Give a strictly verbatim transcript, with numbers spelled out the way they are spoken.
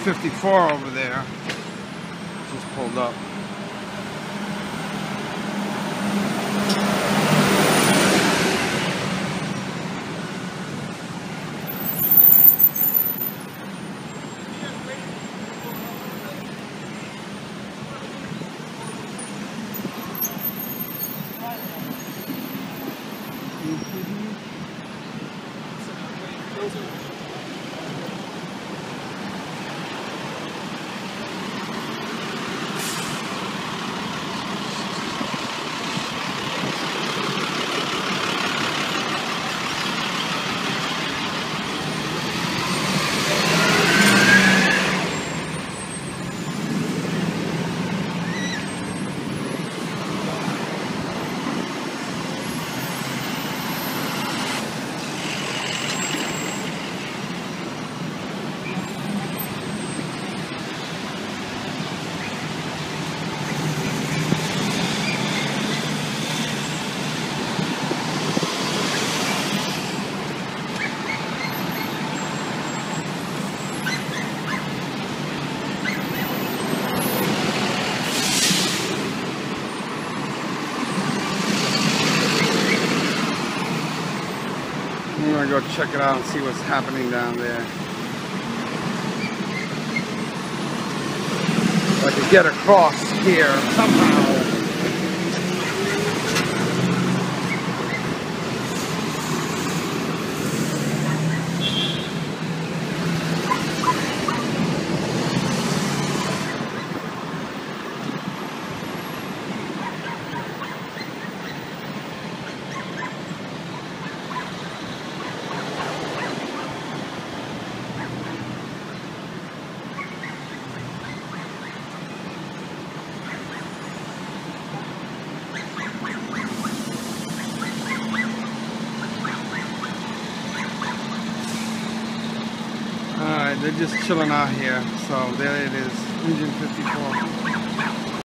fifty-four over there. Just pulled up. I'm gonna go check it out and see what's happening down there. If I could get across here somehow. Alright, they're just chilling out here. So there it is, engine fifty-four.